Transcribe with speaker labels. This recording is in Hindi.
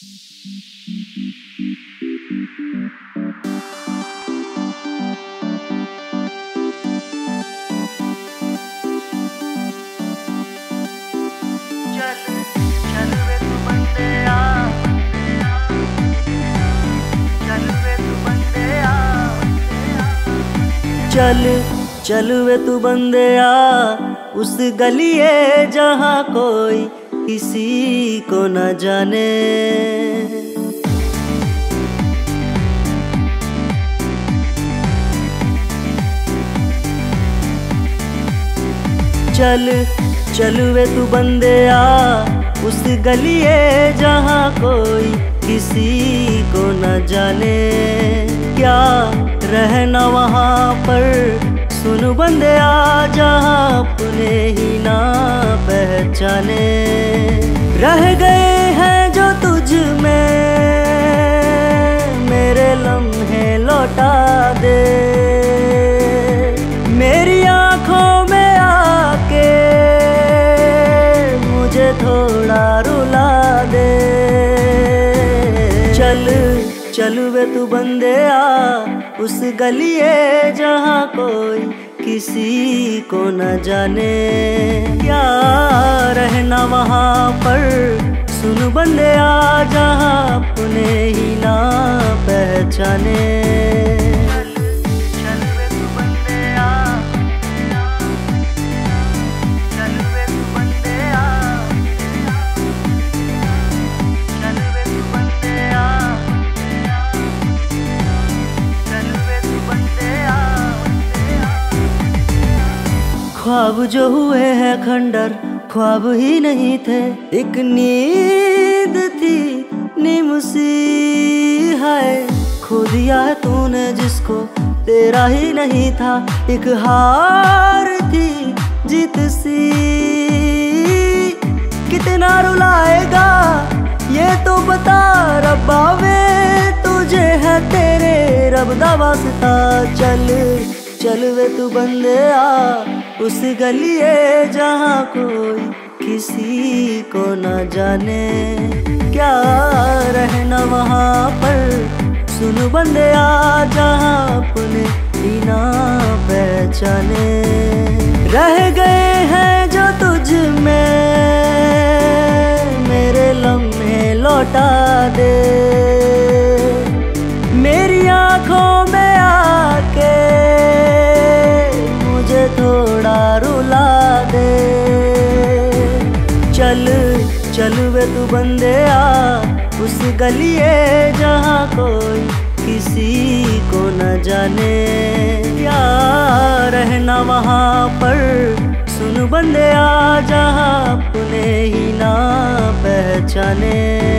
Speaker 1: चल चल वे तू बंदेया उस गलिए जहाँ कोई किसी को न जाने। चल चल वे तू बंदेया उस गलिए जहाँ कोई किसी को न जाने। क्या रहना वहाँ पर सुन बंदेया जहाँ अपने ही ना पहचाने। रह गए हैं जो तुझ में मेरे लम्हे लौटा दे। मेरी आँखों में आके मुझे थोड़ा रुला दे। चल चल वे तू बंदेया उस गलिए जहाँ कोई किसी को न जाने। क्या रहना वहाँ पर सुन बंदेया जहाँ अपने ही ना पहचाने। ख्वाब जो हुए हैं खंडर ख्वाब ही नहीं थे। एक नींद थी नीम सी है। खो दिया है तूने जिसको तेरा ही नहीं था। एक हार थी जीत सी। कितना रुलाएगा ये तो बता रब्बा वे तुझे है तेरे रब दा वास्ता। चल चल वे तू बंदेया उस गलिए जहाँ कोई किसी को न जाने। क्या रहना वहाँ पर सुन बंदेया जहाँ अपने ही ना पहचाने। रह गए हैं जो तुझ में मेरे लम्हे लौटा दे। मेरी आँखों में आके मुझे थोड़ा रुला दे। चल चल वे तू बंदेया उस गलिए जहाँ कोई किसी को न जाने। क्या रहना वहाँ पर सुन बंदेया जहाँ अपने ही ना पहचाने।